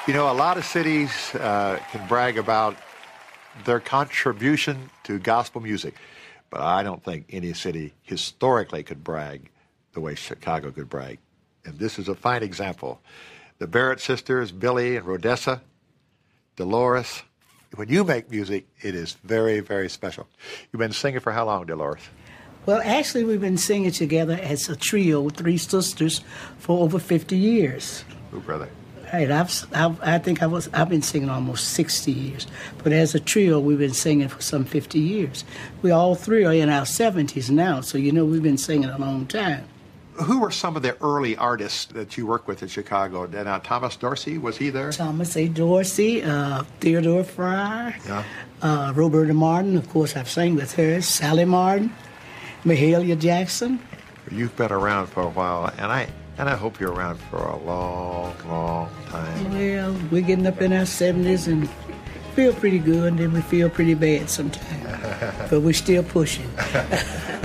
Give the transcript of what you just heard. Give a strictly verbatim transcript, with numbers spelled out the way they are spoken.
You know, a lot of cities uh, can brag about their contribution to gospel music, but I don't think any city historically could brag the way Chicago could brag. And this is a fine example. The Barrett sisters, Billy and Rhodessa, Dolores, when you make music, it is very, very special. You've been singing for how long, Dolores? Well, actually, we've been singing together as a trio, three sisters, for over fifty years. Oh, brother. Right, I've, I've, I think I was, I've been singing almost sixty years. But as a trio, we've been singing for some fifty years. We all three are in our seventies now, so you know we've been singing a long time. Who were some of the early artists that you worked with in Chicago? And, uh, Thomas Dorsey, was he there? Thomas A. Dorsey, uh, Theodore Fry, Yeah. uh, Roberta Martin, of course I've sang with her, Sally Martin, Mahalia Jackson. You've been around for a while, and I and I hope you're around for a long, long time. Well, we're getting up in our seventies and feel pretty good, and then we feel pretty bad sometimes. But we're still pushing.